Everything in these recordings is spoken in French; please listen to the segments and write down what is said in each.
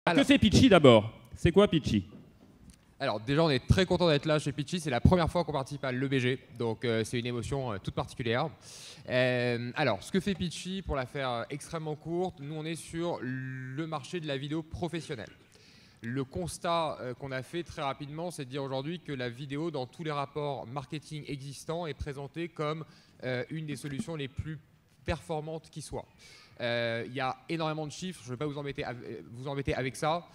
Que fait Pitchy d'abord? C'est quoi Pitchy? Alors déjà, on est très content d'être là chez Pitchy. C'est la première fois qu'on participe à l'EBG, donc c'est une émotion toute particulière. Alors, ce que fait Pitchy, pour la faire extrêmement courte, nous on est sur le marché de la vidéo professionnelle. Le constat qu'on a fait très rapidement, c'est de dire aujourd'hui que la vidéo, dans tous les rapports marketing existants, est présentée comme une des solutions les plus performantes qui soit. Il y a énormément de chiffres, je ne vais pas vous embêter avec ça.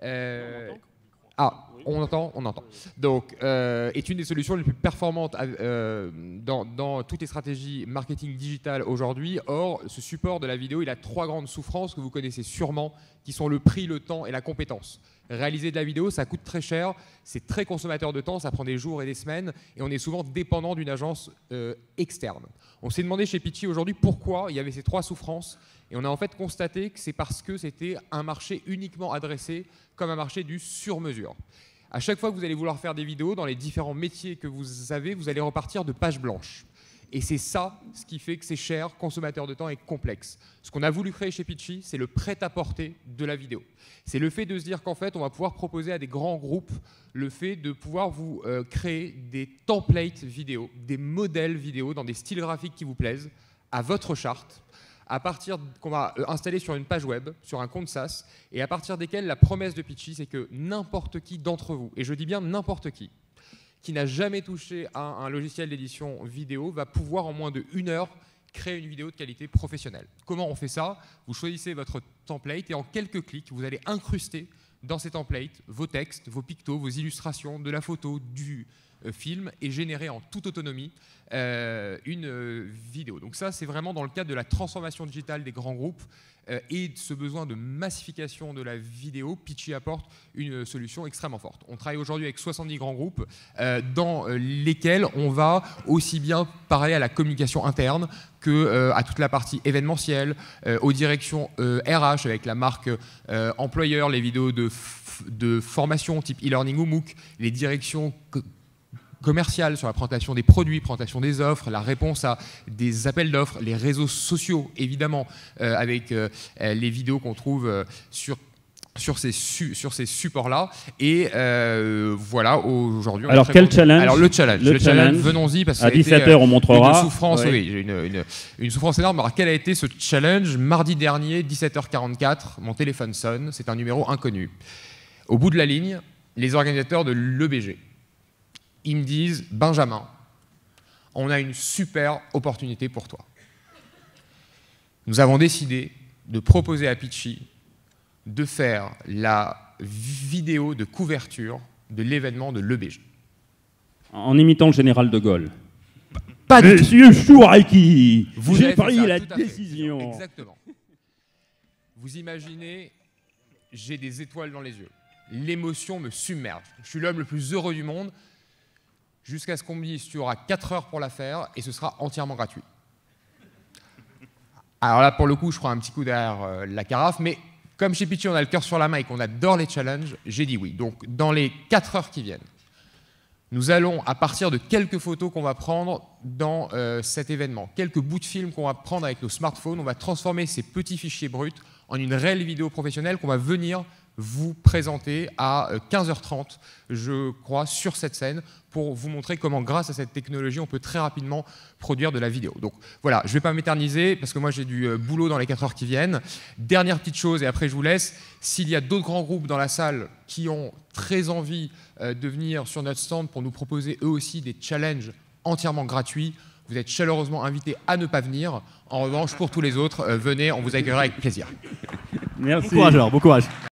Ah, on entend. Donc, est une des solutions les plus performantes dans toutes les stratégies marketing digital aujourd'hui. Or, ce support de la vidéo, il a 3 grandes souffrances que vous connaissez sûrement, qui sont le prix, le temps et la compétence. Réaliser de la vidéo, ça coûte très cher, c'est très consommateur de temps, ça prend des jours et des semaines, et on est souvent dépendant d'une agence externe. On s'est demandé chez Pitchy aujourd'hui pourquoi il y avait ces 3 souffrances, et on a en fait constaté que c'est parce que c'était un marché uniquement adressé comme un marché du sur-mesure. À chaque fois que vous allez vouloir faire des vidéos, dans les différents métiers que vous avez, vous allez repartir de page blanche. Et c'est ça ce qui fait que c'est cher, consommateur de temps et complexe. Ce qu'on a voulu créer chez Pitchy, c'est le prêt-à-porter de la vidéo. C'est le fait de se dire qu'en fait, on va pouvoir proposer à des grands groupes le fait de pouvoir vous créer des templates vidéo, des modèles vidéo dans des styles graphiques qui vous plaisent, à votre charte, à partir qu'on va installer sur une page web, sur un compte SaaS, et à partir desquels la promesse de Pitchy, c'est que n'importe qui d'entre vous, et je dis bien n'importe qui n'a jamais touché à un logiciel d'édition vidéo, va pouvoir en moins de 1 heure créer une vidéo de qualité professionnelle. Comment on fait ça? Vous choisissez votre template et en quelques clics, vous allez incruster dans ces templates vos textes, vos pictos, vos illustrations, de la photo, du film et générer en toute autonomie une vidéo. Donc ça, c'est vraiment dans le cadre de la transformation digitale des grands groupes et de ce besoin de massification de la vidéo. Pitchy apporte une solution extrêmement forte. On travaille aujourd'hui avec 70 grands groupes dans lesquels on va aussi bien parler à la communication interne que à toute la partie événementielle, aux directions RH avec la marque employeur, les vidéos de formation type e-learning ou MOOC, les directions commercial sur la présentation des produits, présentation des offres, la réponse à des appels d'offres, les réseaux sociaux évidemment avec les vidéos qu'on trouve sur ces supports-là. Et voilà, aujourd'hui... Alors, quel challenge? Alors, le challenge, venons-y, parce que... À 17h, on montrera. Une souffrance, oui, une souffrance énorme. Alors, quel a été ce challenge? Mardi dernier, 17h44, mon téléphone sonne, c'est un numéro inconnu. Au bout de la ligne, les organisateurs de l'EBG. Ils me disent, Benjamin, on a une super opportunité pour toi. Nous avons décidé de proposer à Pitchy de faire la vidéo de couverture de l'événement de l'EBG. En imitant le général de Gaulle. Pas du tout. Monsieur Chouraki, Vous j'ai avez fait pris ça, la tout à fait. décision. Exactement. Vous imaginez, j'ai des étoiles dans les yeux. L'émotion me submerge. Je suis l'homme le plus heureux du monde. Jusqu'à ce qu'on me dise tu auras 4 heures pour la faire et ce sera entièrement gratuit. Alors là, pour le coup, je prends un petit coup derrière la carafe, mais comme chez Pitchy, on a le cœur sur la main et qu'on adore les challenges, j'ai dit oui. Donc, dans les 4 heures qui viennent, nous allons, à partir de quelques photos qu'on va prendre dans cet événement, quelques bouts de film qu'on va prendre avec nos smartphones, on va transformer ces petits fichiers bruts en une réelle vidéo professionnelle qu'on va venir vous présenter à 15h30, je crois, sur cette scène, pour vous montrer comment, grâce à cette technologie, on peut très rapidement produire de la vidéo. Donc voilà, je ne vais pas m'éterniser, parce que moi j'ai du boulot dans les 4 heures qui viennent. Dernière petite chose, et après je vous laisse, s'il y a d'autres grands groupes dans la salle qui ont très envie de venir sur notre stand pour nous proposer eux aussi des challenges entièrement gratuits, vous êtes chaleureusement invités à ne pas venir. En revanche, pour tous les autres, venez, on vous accueillera avec plaisir. Merci. Bon courage alors, bon courage.